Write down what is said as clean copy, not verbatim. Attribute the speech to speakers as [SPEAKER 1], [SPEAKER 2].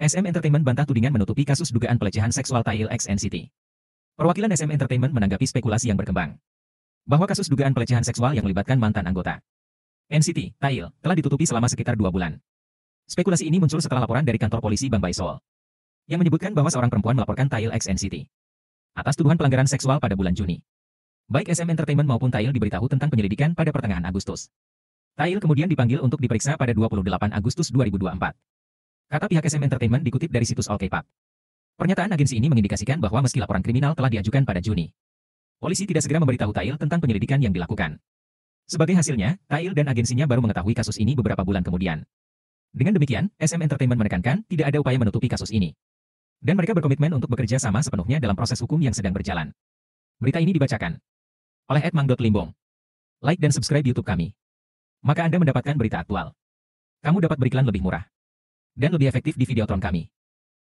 [SPEAKER 1] SM Entertainment bantah tudingan menutupi kasus dugaan pelecehan seksual Tail x NCT. Perwakilan SM Entertainment menanggapi spekulasi yang berkembang bahwa kasus dugaan pelecehan seksual yang melibatkan mantan anggota NCT, Tail, telah ditutupi selama sekitar 2 bulan. Spekulasi ini muncul setelah laporan dari kantor polisi Bangbai Seoul yang menyebutkan bahwa seorang perempuan melaporkan Tail x NCT atas tuduhan pelanggaran seksual pada bulan Juni. Baik SM Entertainment maupun Tail diberitahu tentang penyelidikan pada pertengahan Agustus. Tail kemudian dipanggil untuk diperiksa pada 28 Agustus 2024. Kata pihak SM Entertainment dikutip dari situs All K-pop. Pernyataan agensi ini mengindikasikan bahwa meski laporan kriminal telah diajukan pada Juni, polisi tidak segera memberitahu Tail tentang penyelidikan yang dilakukan. Sebagai hasilnya, Tail dan agensinya baru mengetahui kasus ini beberapa bulan kemudian. Dengan demikian, SM Entertainment menekankan tidak ada upaya menutupi kasus ini. Dan mereka berkomitmen untuk bekerja sama sepenuhnya dalam proses hukum yang sedang berjalan. Berita ini dibacakan oleh @mang.limbong. Like dan subscribe YouTube kami. Maka Anda mendapatkan berita aktual. Kamu dapat beriklan lebih murah dan lebih efektif di Videotron kami.